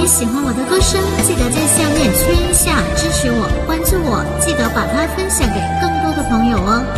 你喜欢我的歌声，记得在下面圈一下支持我，关注我，记得把它分享给更多的朋友哦。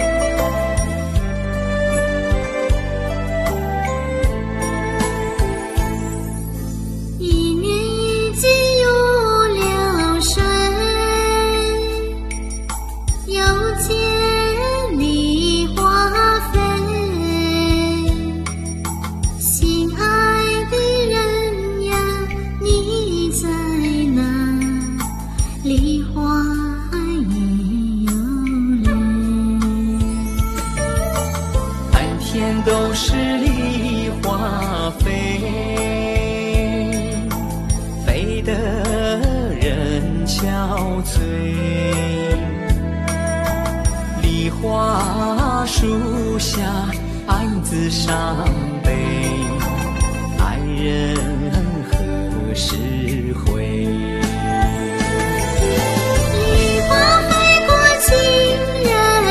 都是梨花飞，飞得人憔悴。梨花树下，暗自伤悲，爱人何时回？ 梨花飞过情人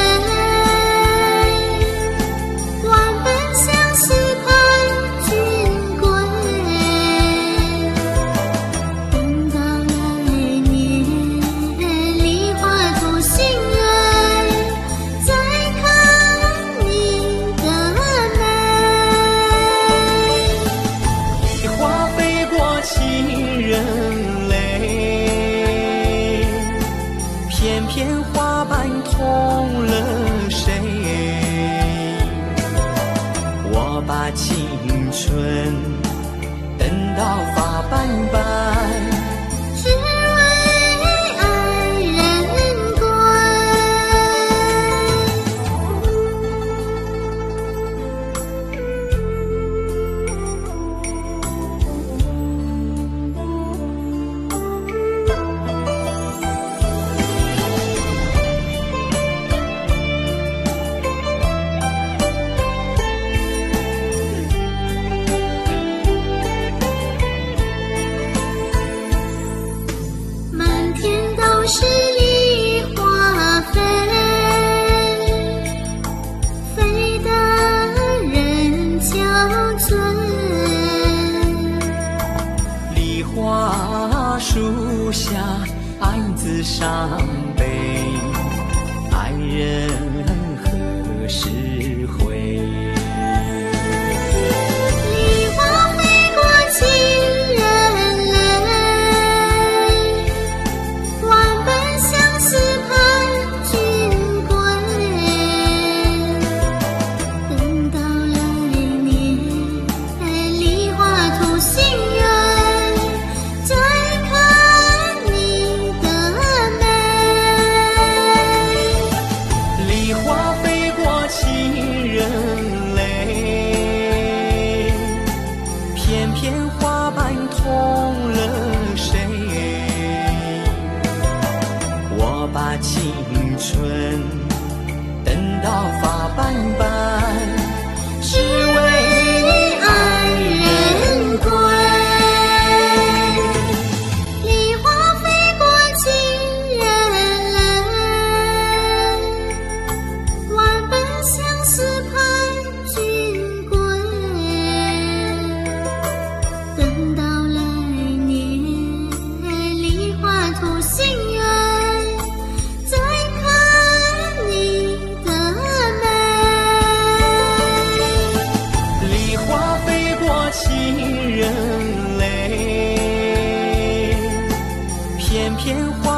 片片花瓣痛了谁？我把青春等到发斑斑， 只为爱人归。是梨花飞，飞得人憔悴。 梨花树下，暗自伤悲，爱人何时回？ 梨花飞过情片片花瓣痛了谁？我把青春等到发斑斑，只为爱人归。 梨花飞过情人万般相思盼君归。等到来年梨花吐心愿，再看你的美。 梨花飞过情人泪，片片花